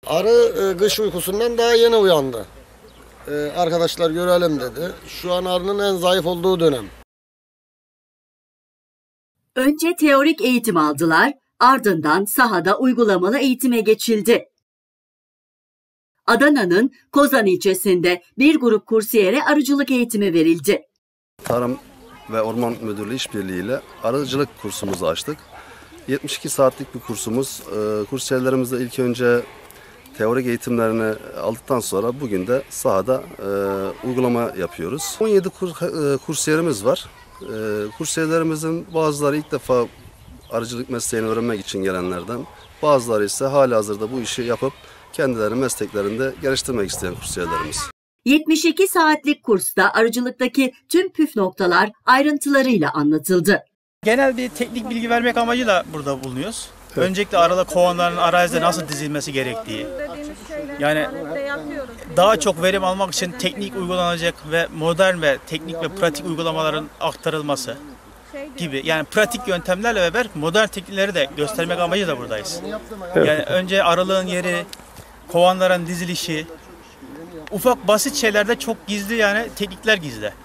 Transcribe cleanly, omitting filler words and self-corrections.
Arı kış uykusundan daha yeni uyandı. Arkadaşlar görelim dedi. Şu an arının en zayıf olduğu dönem. Önce teorik eğitim aldılar, ardından sahada uygulamalı eğitime geçildi. Adana'nın Kozan ilçesinde bir grup kursiyere arıcılık eğitimi verildi. Tarım ve Orman Müdürlüğü işbirliğiyle arıcılık kursumuzu açtık. 72 saatlik bir kursumuz. Kursiyerlerimizle ilk önce teorik eğitimlerini aldıktan sonra bugün de sahada uygulama yapıyoruz. 17 kursiyerimiz var. Kursiyerlerimizin bazıları ilk defa arıcılık mesleğini öğrenmek için gelenlerden, bazıları ise halihazırda bu işi yapıp kendilerini mesleklerinde geliştirmek isteyen kursiyerlerimiz. 72 saatlik kursta arıcılıktaki tüm püf noktalar ayrıntılarıyla anlatıldı. Genel bir teknik bilgi vermek amacıyla burada bulunuyoruz. Evet. Öncelikle arılı kovanların arazide nasıl dizilmesi gerektiği, yani daha çok verim almak için teknik uygulanacak ve modern ve teknik ve pratik uygulamaların aktarılması gibi, yani pratik yöntemlerle beraber modern teknikleri de göstermek amacıyla buradayız. Evet. Yani önce arılığın yeri, kovanların dizilişi, ufak basit şeylerde çok gizli, yani teknikler gizli.